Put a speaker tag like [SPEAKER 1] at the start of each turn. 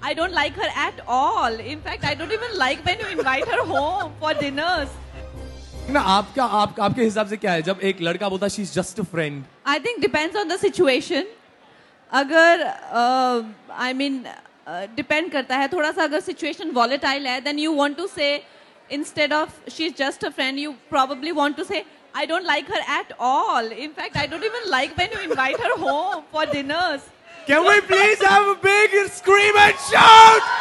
[SPEAKER 1] I don't like her at all. In fact, I don't even like when you invite her home for dinners.
[SPEAKER 2] ना आपके हिसाब से क्या है जब एक लड़का बोलता है she's just a friend?
[SPEAKER 1] I think depends on the situation. अगर I mean depend करता है थोड़ा सा अगर situation volatile है then you want to say instead of she's just a friend you probably want to say I don't like her at all. In fact, I don't even like when you invite her home for dinners.
[SPEAKER 2] Can we please have a big scream and shout?